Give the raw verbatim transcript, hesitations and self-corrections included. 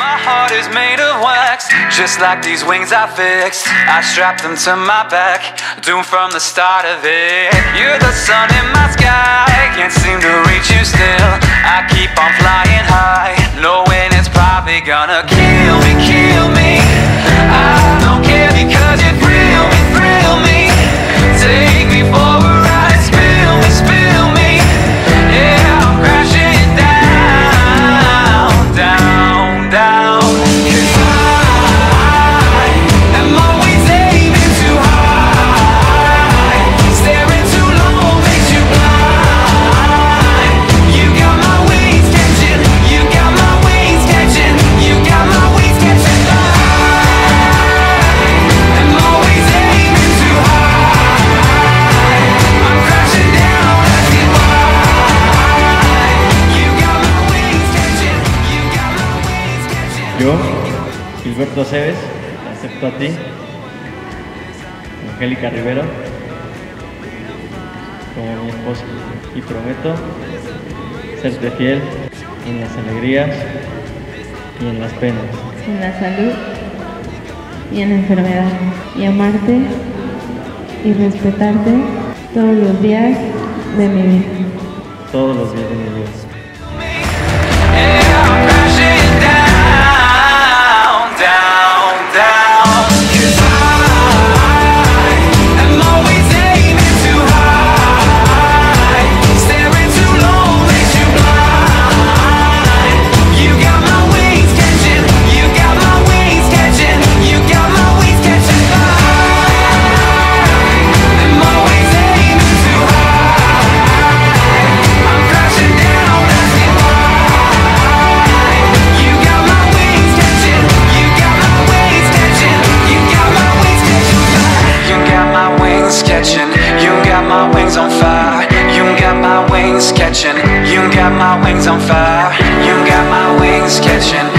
My heart is made of wax, just like these wings I fixed. I strapped them to my back, doomed from the start of it. You're the sun in my sky, can't seem to reach you still. I keep on flying high, knowing it's probably gonna kill me, kill me. I don't care because you thrill me, thrill me. Take me for a ride, spill me, spill me. Yeah, I'm crashing down, down, down. 'Cause I am always aiming too high. Staring too low makes you blind. You got my wings catching, you got my wings catching, you got my wings catching. I am always aiming too high. I'm crashing down, asking why. You got my wings catching, you got my wings catching. Yo, Gilberto Aceves, acepto a ti, Angélica Rivero, como mi esposa, y prometo serte fiel en las alegrías y en las penas. En la salud y en la enfermedad, y amarte y respetarte todos los días de mi vida. Todos los días de mi vida. Yeah, I'm crashing down, down, down. 'Cause I am always aiming too high. Staring too low makes you blind. You got my wings catching, you got my wings catching, you got my wings catching. I'm always aiming too high. I'm crashing down, asking why. You got my wings catching, you got my wings catching, you got my wings catching. You got my wings catching, you got my wings on fire. You got my wings catching, you got my wings on fire. You got my wings catching.